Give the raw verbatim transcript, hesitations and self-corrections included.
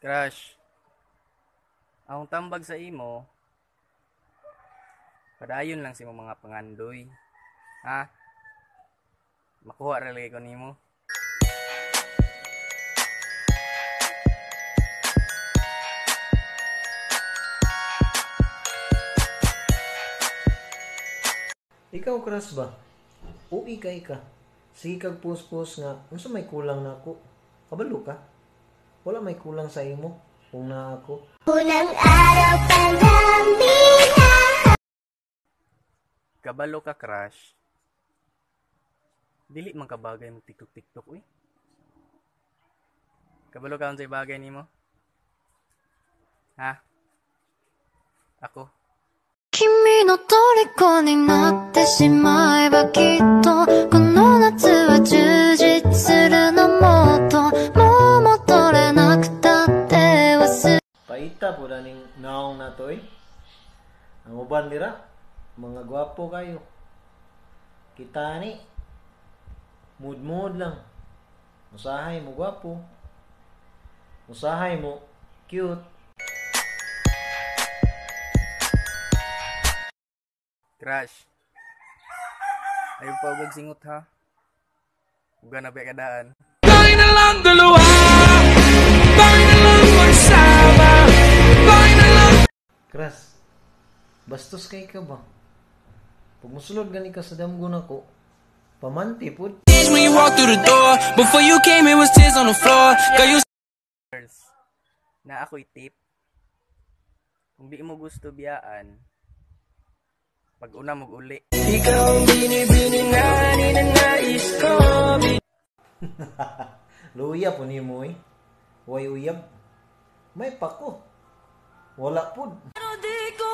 Crush, akong tambag sa imo, padayon lang sa imong mga pangandoy. Ha? Makuha ra lagi ko nimo. Ikaw crush ba? Uwi ka ka. Sige kag puspos nga unsa may kulang nako. Kabalo ka? Wala may kulang sa imo kung na ako. Unang araw pa lang bina. Kabalo ka, crush. Dili man ka bagay mo tiktok-tiktok, uy. Kabalo ka unsay bagay nimo? Ha? Ako. 君の虜になってしまえばきっとこの夏は充実するのもっともう戻れなくたって忘れ Paita po na ning naong na to eh. Ang uban nira, mga gwapo kayo. Kita ni, mood-mood lang. Usahay mo gwapo. Usahay mo cute. Crush. Ayaw pa ugag singot ha. Uga na ba kadaan. Bakit na lang dalawa? Bakit na lang magsama? Bakit na lang... Kras, bastos kay ka ba? Pag musulod gani ka sa damgo nako, pamanti pud. When you walk through the door, before you came it was tears on the floor. Girl, you... Girls, na ako'y tip. Kung di mo gusto biyaan, pag una mo uli. Ikaw ang binibini na ninanais ko. Luya po ni mo eh. Way uyab. May pako. Wala pud. Pero di ko